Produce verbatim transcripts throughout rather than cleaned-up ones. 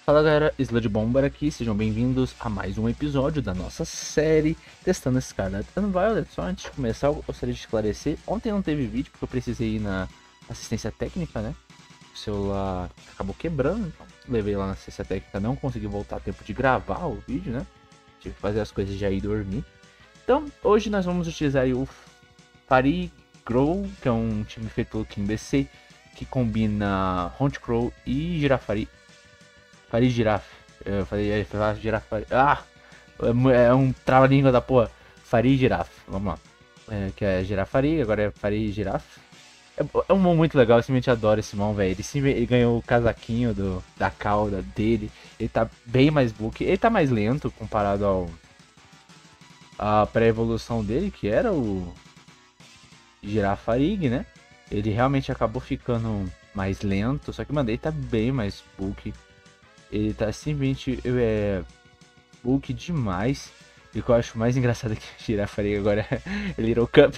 Fala galera, Sludge Bomber aqui, sejam bem-vindos a mais um episódio da nossa série testando Scarlet and Violet. Só antes de começar, eu gostaria de esclarecer, ontem não teve vídeo porque eu precisei ir na assistência técnica, né? O celular acabou quebrando, então levei lá na assistência técnica, não consegui voltar a tempo de gravar o vídeo, né? Tive que fazer as coisas e já ir dormir. Então, hoje nós vamos utilizar o Fari Grow, que é um time feito pelo King B C, que combina Honchcrow e Girafari. Fari Girafe. Eu falei, falei girafa. Ah! É um trava-língua da porra. Fari Girafe. Vamos lá. É, que é Girafari, agora é Fari Girafe. É, é um mon muito legal, eu simplesmente adoro esse mon, velho. Ele, ele ganhou o casaquinho do, da cauda dele. Ele tá bem mais book. Ele tá mais lento comparado ao. A pré-evolução dele, que era o. Girafarig, né? Ele realmente acabou ficando mais lento. Só que, mano, ele tá bem mais book. Ele tá simplesmente é, bulk demais. E o que eu acho mais engraçado é que a Girafariga agora é Little Cup.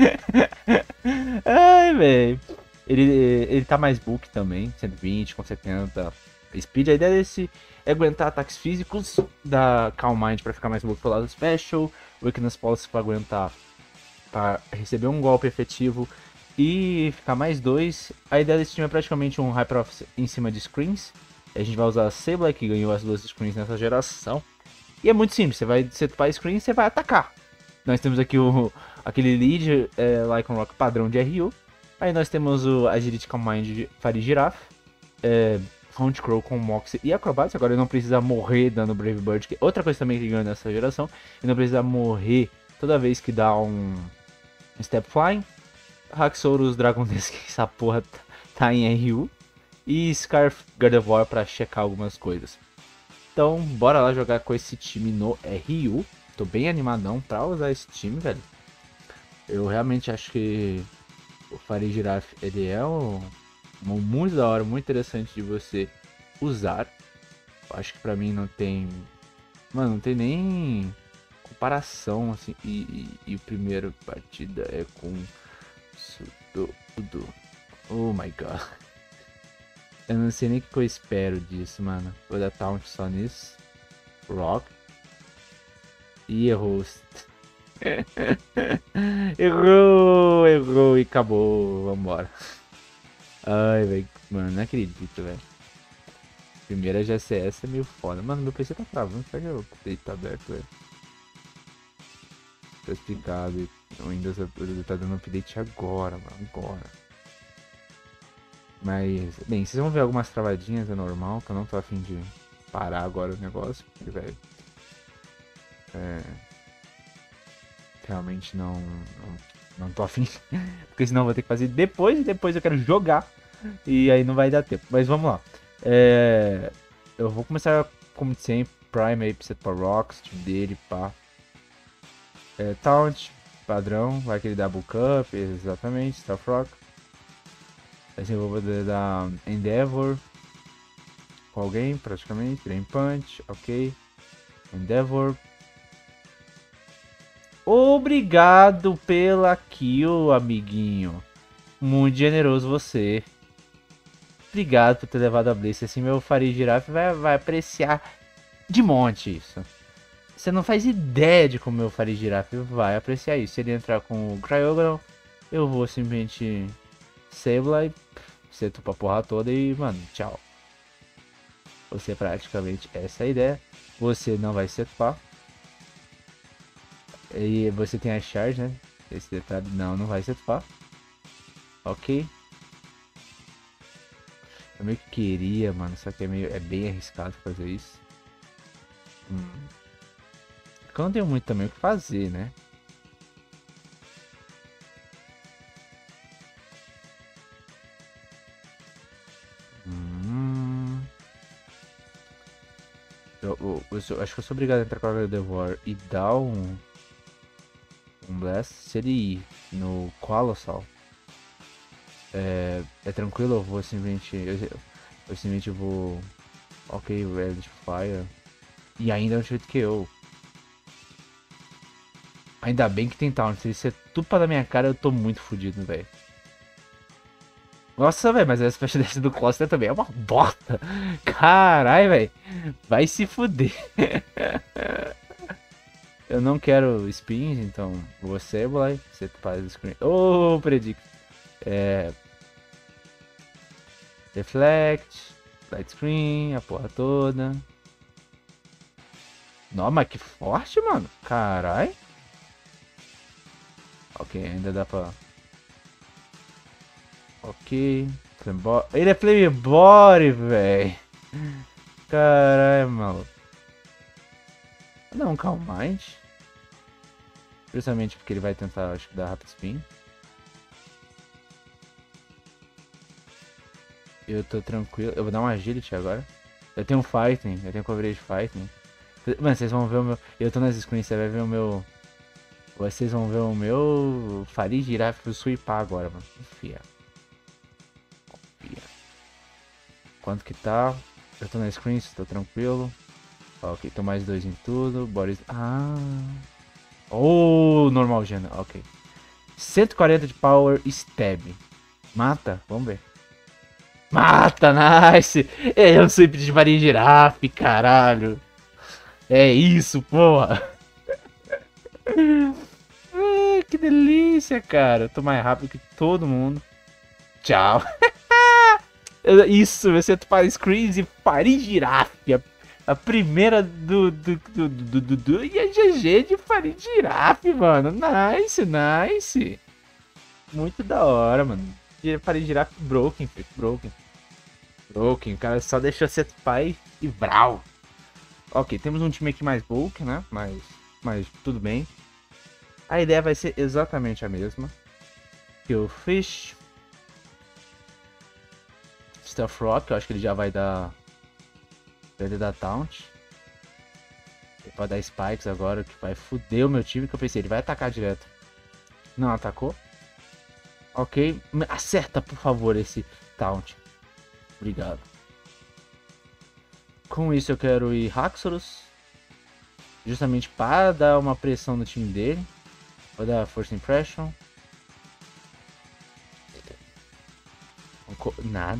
Ai, velho. Ele, ele tá mais bulk também, cento e vinte com setenta speed. A ideia desse é aguentar ataques físicos, da Calm Mind pra ficar mais bulk pro lado special, Weakness Policy pra aguentar, pra receber um golpe efetivo e ficar mais dois. A ideia desse time é praticamente um Hyper Off em cima de screens. A gente vai usar a Sableye, que ganhou as duas screens nessa geração. E é muito simples, você vai setar a screen e você vai atacar. Nós temos aqui o, aquele lead, é, Lycan Rock padrão de R U. Aí nós temos o Agility Calm Mind de Fari Giraffe. É, Honchcrow com Moxie e Acrobatics. Agora ele não precisa morrer dando Brave Bird. Que outra coisa também que ganhou nessa geração. Ele não precisa morrer toda vez que dá um Step Flying. Haxorus Dragon Disc, essa porra tá em R U. E Scarf Gardevoir para checar algumas coisas. Então, bora lá jogar com esse time no R U. Tô bem animadão pra usar esse time, velho. Eu realmente acho que o Fari Giraffe, ele é um, um muito da hora, muito interessante de você usar. Eu acho que pra mim não tem... Mano, não tem nem comparação, assim. E, e, e a primeira partida é com Sudoku. Oh my god. Eu não sei nem o que eu espero disso, mano. Vou dar taunt só nisso. Rock. E errou. Errou, errou e acabou. Vambora. Ai, velho. Mano, não acredito, velho. Primeira G C S é meio foda. Mano, meu P C tá travando. Será que o update tá aberto, velho? Tá explicado. O Windows tá dando update agora, mano. Agora. Mas, bem, vocês vão ver algumas travadinhas, é normal, que eu não tô afim de parar agora o negócio, porque, velho, é, realmente não, não, não tô afim, porque senão eu vou ter que fazer depois, e depois eu quero jogar, e aí não vai dar tempo. Mas vamos lá, é, eu vou começar, como sempre, Prime aí, Set para Rocks, time dele, pá, é, Taunt, padrão, vai aquele Double Cup, exatamente, Stealth Rock. Assim eu vou poder dar Endeavor com alguém, praticamente. Drain Punch, ok. Endeavor. Obrigado pela kill, amiguinho. Muito generoso você. Obrigado por ter levado a Blaze. Assim meu Fari Giraffe vai, vai apreciar de monte isso. Você não faz ideia de como meu Fari Giraffe vai apreciar isso. Se ele entrar com o Cryogonal, eu vou simplesmente... Sableye, seto pra porra toda e, mano, tchau. Você praticamente essa é a ideia. Você não vai setar. E você tem a charge, né? Esse detalhe não, não vai setar. Ok. Eu meio que queria, mano, só que é, meio, é bem arriscado fazer isso. Hum. Porque eu não tenho muito também o que fazer, né? Eu, eu, eu, sou, acho que eu sou obrigado a entrar com a Gardevoir e dar um, um Blast. Se ele ir no Colossal, é, é tranquilo, eu vou simplesmente. Eu, eu simplesmente vou. Ok, Red Fire. E ainda é um chute que eu. Ainda bem que tem Taunt. Se isso é tudo pra dar minha cara, eu tô muito fodido, velho. Nossa, velho, mas a Special Dance do Cluster também é uma bosta. Caralho, velho. Vai se fuder. Eu não quero spins, então você, Boy, você faz o screen. Oh, predict. É... Deflect, light screen, a porra toda. Nossa, mas que forte, mano. Caralho. Ok, ainda dá pra... Ok. Flamebo... Ele é Flamebore, velho. Caralho, maluco. Não, Calm Mind. Principalmente porque ele vai tentar, acho que, dar Rapid Spin. Eu tô tranquilo. Eu vou dar um Agility agora. Eu tenho um Fighting. Eu tenho Coverage Fighting. Mano, vocês vão ver o meu... Eu tô nas screens, você vai ver o meu... Vocês vão ver o meu... Farid Giraffe sweepar agora, mano. Confia. Confia. Quanto que tá? Eu tô na screens, tô tranquilo. Ok, tô mais dois em tudo. Boris... Ah... Oh, normal gena, ok. cento e quarenta de power, stab. Mata? Vamos ver. Mata, nice! É um sweep de Farid Giraffe, caralho. É isso, porra. Ah, que delícia, cara. Eu tô mais rápido que todo mundo. Tchau. Isso, você para screens e Farid Giraffe. A, a primeira do do, do, do, do, do. E a G G de Farid Giraffe, mano. Nice, nice. Muito da hora, mano. Farid Giraffe broken, filho. Broken. Broken. O cara só deixou set pai e brau. Ok, temos um time aqui mais bulk, né? Mas, mas tudo bem. A ideia vai ser exatamente a mesma. Kill Fish. Stealth Rock, eu acho que ele já vai dar... Vai dar Taunt. Ele pode dar Spikes agora, que vai foder o meu time, que eu pensei, ele vai atacar direto. Não atacou. Ok, acerta por favor esse Taunt. Obrigado. Com isso eu quero ir Haxorus. Justamente para dar uma pressão no time dele. Vou dar First Impression. Nada.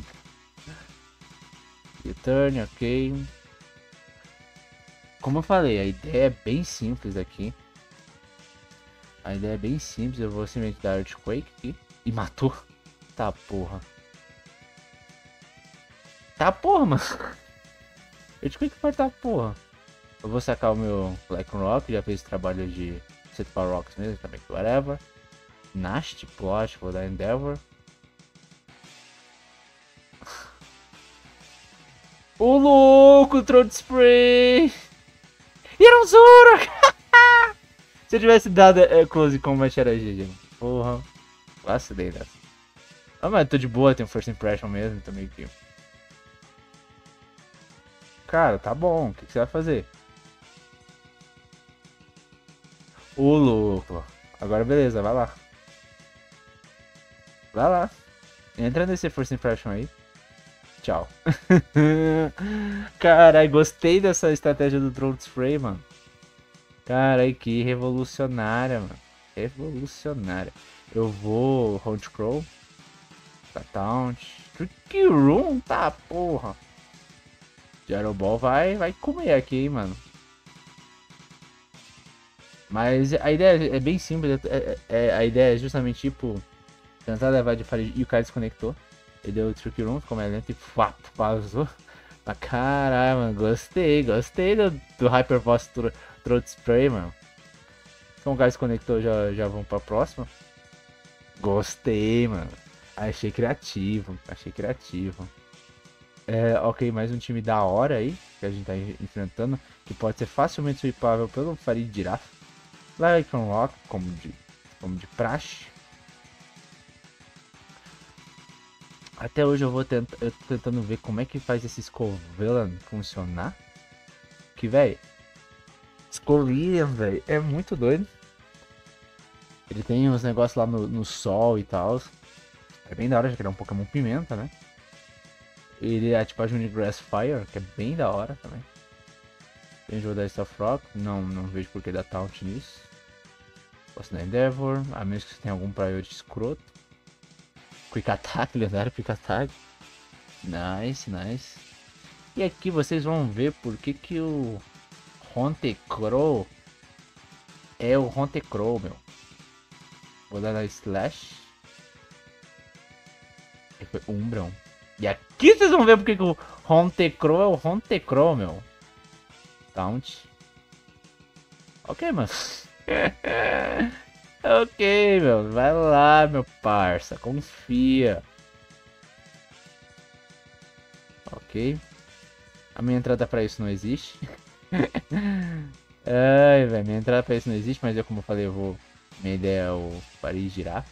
Return, ok. Como eu falei, a ideia é bem simples aqui. A ideia é bem simples. Eu vou simplesmente dar Earthquake aqui. E matou. Tá porra. Tá porra, mano. Earthquake pode tá porra. Eu vou sacar o meu Black Rock. Já fez trabalho de Set Power Rocks mesmo também. Whatever. Nasty Plot. Vou dar Endeavor. Ô louco, Throat Spray! E era um Zoro! Se eu tivesse dado é, Close Combat era G G. Porra. Vacilei dessa. Ah, mas tô de boa, tenho First Impression mesmo, tô meio que... Cara, tá bom, o que, que você vai fazer? Ô louco. Agora beleza, vai lá. Vai lá. Entra nesse First Impression aí. Tchau. Carai, gostei dessa estratégia do Throat Spray, mano. Carai, que revolucionária, mano. Revolucionária. Eu vou Haunted Crow. Tá Taunt. Tricky Room, tá porra. Gyro Ball vai, vai comer aqui, hein, mano. Mas a ideia é bem simples. É, é, a ideia é justamente tipo tentar levar de Farid. E o cara desconectou. Ele deu o Tricky Room, ficou mais lento e fap, vazou. Mas caralho, mano, gostei, gostei do, do Hyper Boss Throat Spray, mano. Então o cara desconectou, já, já vamos pra próxima. Gostei, mano. Achei criativo, achei criativo. É, ok, mais um time da hora aí, que a gente tá enfrentando, que pode ser facilmente sweepável pelo Farid Giraffe. Lycan Rock, como de, como de praxe. Até hoje eu vou tentar, eu tô tentando ver como é que faz esse Scovillain funcionar. Que, velho, Scovillain, velho, é muito doido. Ele tem uns negócios lá no, no sol e tal. É bem da hora, já que ele é um Pokémon pimenta, né? Ele é tipo a Unigrass Fire, que é bem da hora também. Tem jogo da Stealth Rock, não, não vejo por que dar Taunt nisso. Posso dar Endeavor, a menos que você tenha algum priority escroto. Quick Attack, lendário Quick Attack. Nice, nice. E aqui vocês vão ver por que que o Hontekrow é o Hontekrow, meu. Vou dar na Slash. E foi Umbreon. E aqui vocês vão ver por que que o Hontekrow é o Hontekrow, meu. Taunt. Ok, mano. Ok, meu. Vai lá, meu parça. Confia. Ok. A minha entrada pra isso não existe. Ai, velho. Minha entrada pra isso não existe, mas eu, como eu falei, eu vou... Minha ideia é o Paris girar.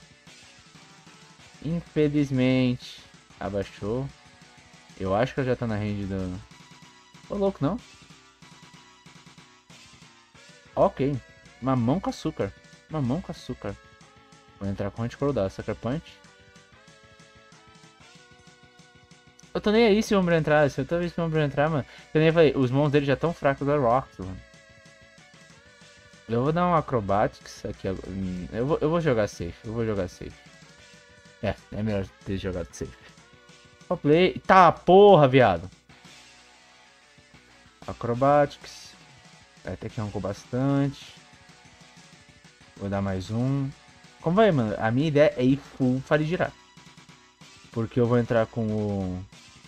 Infelizmente, abaixou. Eu acho que eu já tô na range do... Ô, louco, não? Ok. Mamão com açúcar. Mamão com açúcar. Vou entrar com anti-crodar. Sucker Punch. Eu tô nem aí se o Umbreon entrar. Se eu tô vendo se o Umbreon entrar, mano. Eu nem falei, os mons dele já tão fracos da Rock, mano. Eu vou dar um Acrobatics aqui agora. Eu vou, eu vou jogar safe. Eu vou jogar safe. É, é melhor ter jogado safe. Ó, play. Tá, porra, viado. Acrobatics. Até que arrancou bastante. Vou dar mais um. Como vai, mano? A minha ideia é ir full Farigirar. Porque eu vou entrar com o...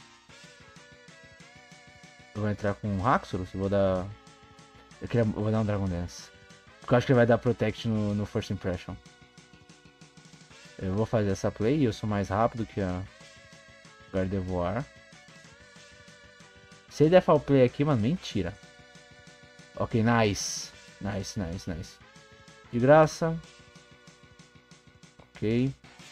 Eu vou entrar com o Haxorus. Eu vou dar... Eu, queria... eu vou dar um Dragon Dance. Porque eu acho que ele vai dar Protect no, no First Impression. Eu vou fazer essa play. Eu sou mais rápido que a Gardevoir. Se ele der foul play aqui, mano, mentira. Ok, nice. Nice, nice, nice. De graça. Ok.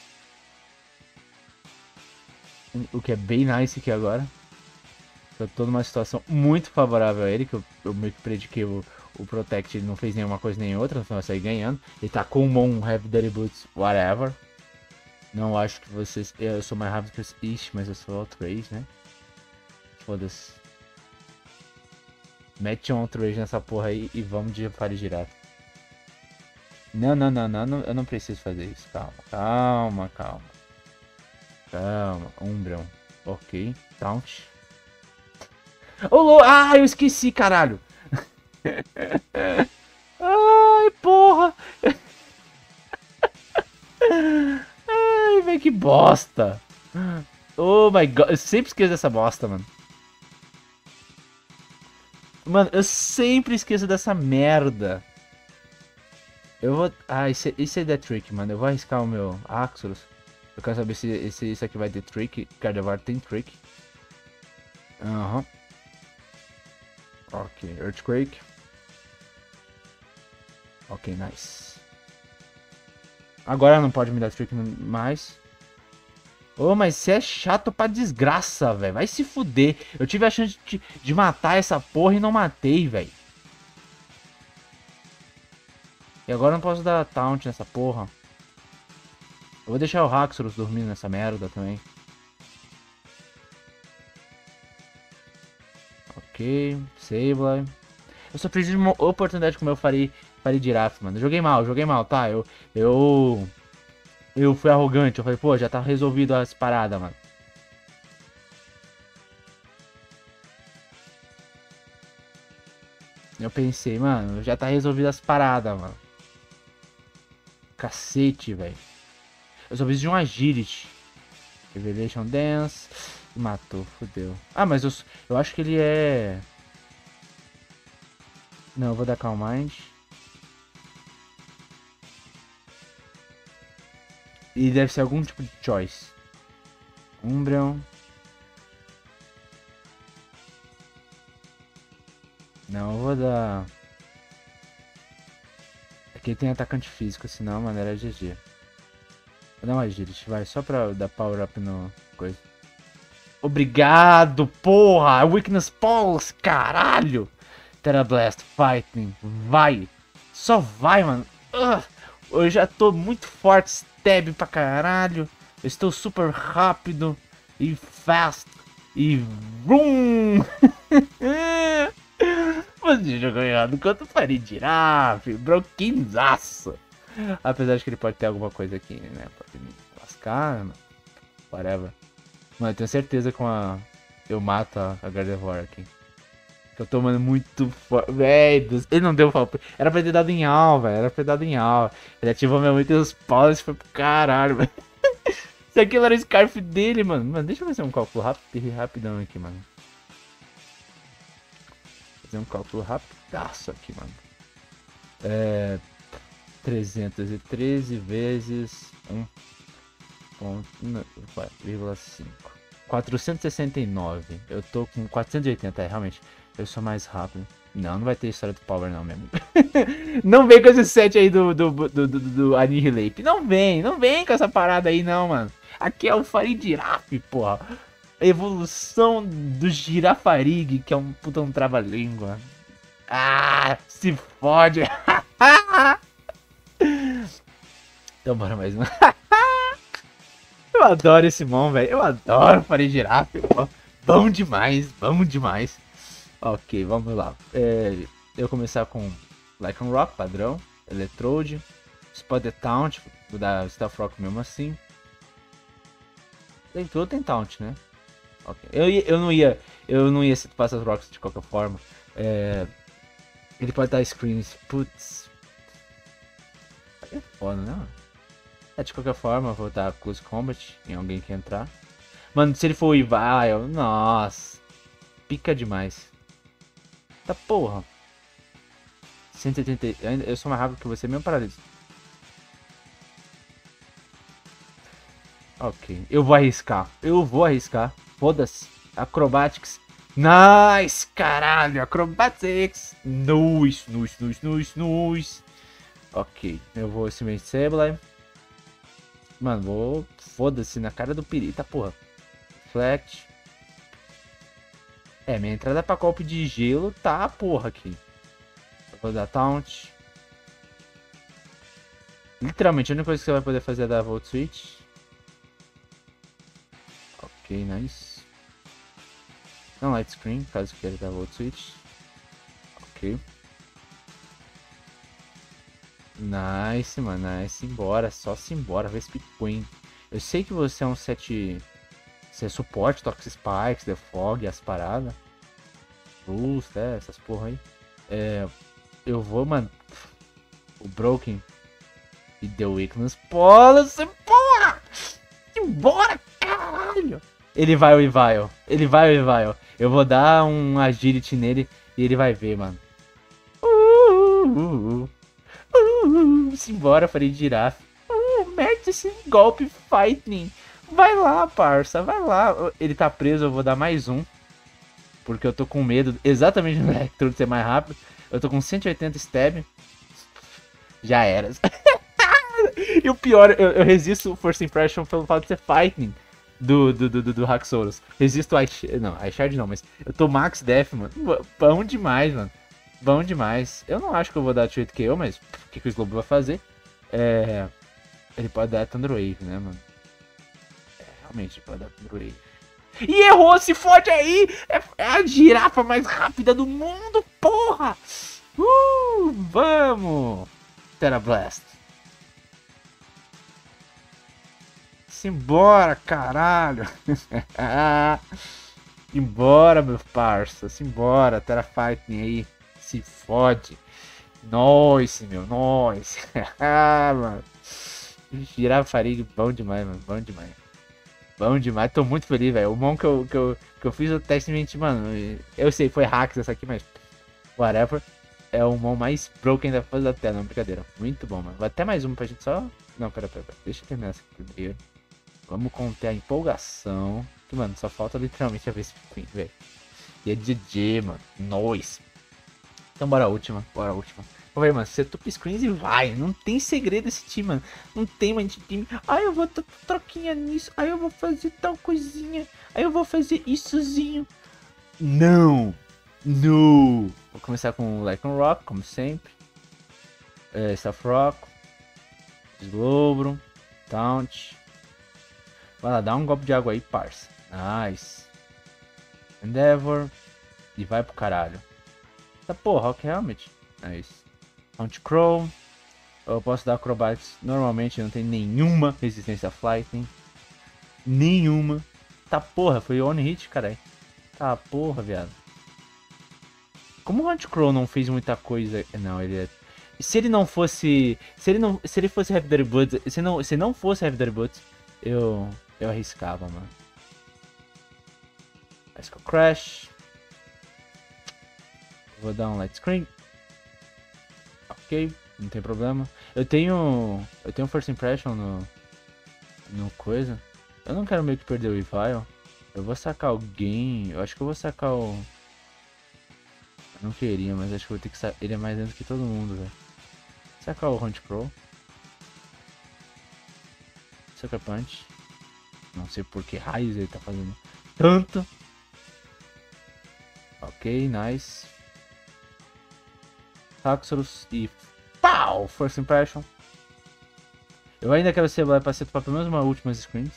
O que é bem nice aqui agora. Eu tô numa situação muito favorável a ele. Que eu, eu meio que prediquei o, o Protect. Ele não fez nenhuma coisa nem outra. Então vai sair ganhando. Ele tá com um Heavy Dirty Boots, whatever. Não acho que vocês... Eu sou mais rápido que os... Ixi, mas eu sou Outrage, né? Foda-se. Mete um Outrage nessa porra aí e vamos de Farigirar. Não, não, não, não, não, eu não preciso fazer isso. Calma, calma, calma. Calma, Umbreon. Ok, Taunt. Ô, oh, ah, eu esqueci, caralho. Ai, porra. Ai, velho, que bosta. Oh my god, eu sempre esqueço dessa bosta, mano. Mano, eu sempre esqueço dessa merda. Eu vou... Ah, isso, isso é The Trick, mano. Eu vou arriscar o meu Axorus. Eu quero saber se, se isso aqui vai ter Trick. Gardevoir tem Trick. Aham. Uhum. Ok, Earthquake. Ok, nice. Agora não pode me dar Trick mais. Ô, oh, mas você é chato pra desgraça, velho. Vai se fuder. Eu tive a chance de, de matar essa porra e não matei, velho. E agora eu não posso dar taunt nessa porra. Eu vou deixar o Haxorus dormindo nessa merda também. Ok, Sableye. Eu só preciso de uma oportunidade como eu farei, farei Giraffe, mano. Eu joguei mal, joguei mal, tá? Eu, eu... Eu fui arrogante, eu falei, pô, já tá resolvido as paradas, mano. Eu pensei, mano, já tá resolvido as paradas, mano. Cacete, velho. Eu só preciso de um Agility. Revelation Dance. Matou, fodeu. Ah, mas eu, eu acho que ele é... Não, eu vou dar Calm Mind. E deve ser algum tipo de choice. Umbreon. Não, eu vou dar... Aqui tem atacante físico, senão a maneira é G G. Vou dar uma Agility, vai, só pra dar power up no coisa. Obrigado, porra! Weakness Pulse, caralho! Terra Blast, Fighting, vai! Só vai, mano! Uh, eu já tô muito forte, stab pra caralho! Eu estou super rápido e fast e vroom! Você jogou errado quanto faria Giraffe, broquinzaço! Apesar de que ele pode ter alguma coisa aqui, né? Pode me lascar, mano. Whatever. Mano, eu tenho certeza que com a... eu mato a, a Gardevoir aqui. Que eu tô tomando muito forte. Véi, ele não deu falta. Era pra ter dado em Al, velho. Era pra ter dado em Al. Ele ativou minha muito e os paus e foi pro caralho, velho. Se aquilo era o Scarf dele, mano. Mano, deixa eu fazer um cálculo rápido, rapidão aqui, mano. Fazer um cálculo rapidaço aqui, mano. É... trezentos e treze vezes um vírgula cinco. quatrocentos e sessenta e nove. Eu tô com quatrocentos e oitenta, é, realmente. Eu sou mais rápido. Não, não vai ter história do Power não, meu amigo. Não vem com esse set aí do, do, do, do, do Annihilate. Não vem, não vem com essa parada aí não, mano. Aqui é o Farigiraf, porra. A evolução do Girafarig, que é um puta um trava-língua. Ah, se fode. Então bora mais um. Eu adoro esse Mon, velho. Eu adoro Farigiraf, pô. Bom demais, bom demais. Ok, vamos lá. É, eu vou começar com Lycan Rock, padrão. Electrode. Spotted Taunt, vou dar Stealth Rock mesmo assim. Electrode tem Taunt, né? Ok. Eu, eu não ia. Eu não ia citar essas Rocks de qualquer forma. É, ele pode dar Screens. Putz. É foda, né, mano? É, de qualquer forma, eu vou dar Close Combat em alguém que entrar. Mano, se ele for o Ivail, nossa. Pica demais. Tá porra. cento e setenta. Eu sou mais rápido que você, mesmo paralisa. Ok. Eu vou arriscar. Eu vou arriscar. Foda-se. Acrobatics. Nice, caralho. Acrobatics. Nice, nice, nice, nice, nice. Ok. Eu vou Cement Sableye. Mano, vou... Foda-se na cara do perigo. Tá porra. Reflect. É, minha entrada pra golpe de gelo tá porra aqui. Vou dar Taunt. Literalmente, a única coisa que você vai poder fazer é dar Volt Switch. Ok, nice. Não Light Screen, caso queira dar Volt Switch. Ok. Nice, mano, nice. Embora, só se embora, Vesp Queen. Eu sei que você é um set... Você é suporte, Toxic Spikes, The Fog, as paradas. Boost, é, essas porra aí. É, eu vou, mano. O Broken e The Weakness. Policy, porra! Embora, caralho! Ele vai o Ivail. Ele vai o Ivail. Eu vou dar um Agility nele e ele vai ver, mano. Uh, uh, uh, uh, uh, simbora, farei girafa. Uh, mete esse golpe, Fighting. Vai lá, parça, vai lá. Ele tá preso, eu vou dar mais um. Porque eu tô com medo, exatamente no Electrode ser mais rápido. Eu tô com cento e oitenta stab. Já era. E o pior, eu, eu resisto o First Impression pelo fato de ser Fighting do, do, do, do, do Haxorus. Resisto a Ice... Não, a Shard não, mas eu tô Max Death, mano. Bom demais, mano. Bom demais. Eu não acho que eu vou dar Treat K O, mas o que, que o Slobo vai fazer? É... Ele pode dar Thunder Wave, né, mano? É, realmente, ele pode dar Thunder Wave. E errou, se fode aí! É, é a girafa mais rápida do mundo, porra! Uh, vamos! Terra Blast. Simbora, caralho! Simbora, meu parça, simbora, Terra Fighting aí, se fode. Nossa, meu, nossa. Ah, mano. Girafa Farig, bom demais, mano, bom demais. Bom demais, tô muito feliz, velho. O Mon que eu, que, eu, que eu fiz o teste, mano, eu sei, foi hacks essa aqui, mas whatever. É o Mon mais broken da face da tela, não, brincadeira. Muito bom, mano. Vai até mais uma pra gente só... Não, pera, pera, pera. Deixa eu terminar essa aqui primeiro. Vamos conter a empolgação. Que, mano, só falta literalmente a Vesp Queen, velho. E é G G, mano. Nois. Então bora a última, bora a última. Vamos ver, mano, você tupa screens e vai. Não tem segredo esse time, mano. Não tem, mano, time. Ah, eu vou dar troquinha nisso. Aí eu vou fazer tal coisinha. Aí eu vou fazer issozinho. Não. Não. Vou começar com Lycan Rock, como sempre. É, Stealth Rock. Slowbro. Taunt. Vai lá, dá um golpe de água aí, parça. Nice. Endeavor. E vai pro caralho. Tá porra, Rock realmente. Nice. Taunt Crow. Eu posso dar Acrobatics. Normalmente não tem nenhuma resistência a Flighting. Nenhuma. Tá porra, foi on hit, caralho. Tá porra, viado. Como o Hunt Crow não fez muita coisa... Não, ele é... Se ele não fosse... Se ele não... Se ele fosse Heavy Dirty Boots... Se não, se não fosse Heavy Dirty Boots, eu... Eu arriscava, mano. Bicycle Crash. Vou dar um light screen. Ok, não tem problema. Eu tenho... Eu tenho First Impression no... No coisa. Eu não quero meio que perder o Evil. Eu vou sacar alguém... Eu acho que eu vou sacar o... Eu não queria, mas acho que eu vou ter que sacar... Ele é mais lento que todo mundo, velho. Sacar o Hunt Crow. Sucker Punch. Não sei por que raios ele tá fazendo tanto. Ok, nice. Haxorus e... Pau! First Impression. Eu ainda quero ser pra ser pelo menos uma última screens.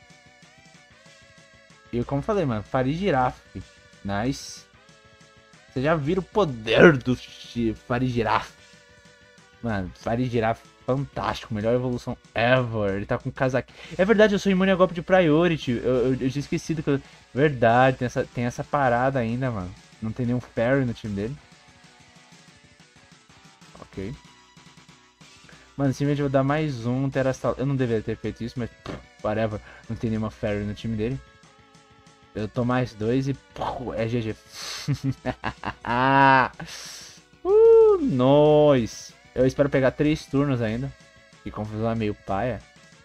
E como eu falei, mano, Farigiraf. Nice. Vocês já viram o poder do Farigiraf. Mano, Farigiraf, fantástico. Melhor evolução ever. Ele tá com casaco. É verdade, eu sou imune a golpe de Priority. Eu, eu, eu tinha esquecido que eu... Verdade, tem essa, tem essa parada ainda, mano. Não tem nenhum Fairy no time dele. Ok. Mano, simplesmente eu vou dar mais um Terastal. Eu não deveria ter feito isso, mas... Whatever. Não tem nenhuma Fairy no time dele. Eu tô mais dois e... É G G. uh, Nós. Eu espero pegar três turnos ainda. Que confusão é meio paia.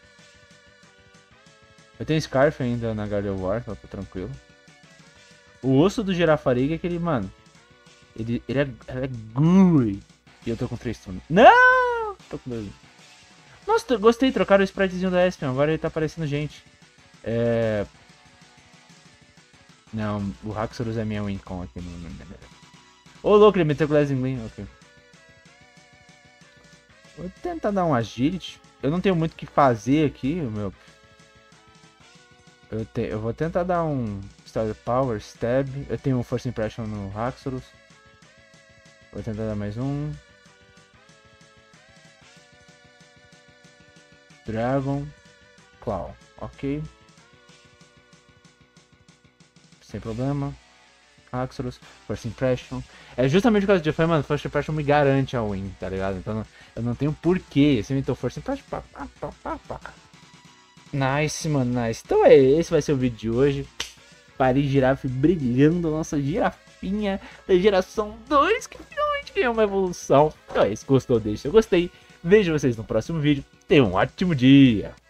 Eu tenho Scarf ainda na Guardian War, então tô tranquilo. O osso do Girafariga é aquele, mano. Ele, ele é, ele é good. E eu tô com três turnos. Não! Tô com dois. Nossa, gostei. Trocaram o spritezinho da Espion. Agora ele tá aparecendo gente. É... Não, o Haxorus é minha Wincon aqui. Ô, louco, ele meteu o Glazing Gleam. Ok. Vou tentar dar um Agility. Eu não tenho muito o que fazer aqui, meu. Eu, te... eu vou tentar dar um Star Power, Stab. Eu tenho um First Impression no Haxorus. Vou tentar dar mais um. Dragon. Claw. Ok. Sem problema. Haxorus. First Impression. É justamente por causa disso. Eu falei, mano, First Impression me garante a win, tá ligado? Então eu não tenho porquê. Você inventou First Impression. Pá, pá, pá, pá, pá. Nice, mano, nice. Então é, esse vai ser o vídeo de hoje. Farigiraf brilhando, nossa girafinha da geração dois, que finalmente ganhou uma evolução. Então é isso, gostou, deixa eu gostei. Vejo vocês no próximo vídeo. Tenham um ótimo dia.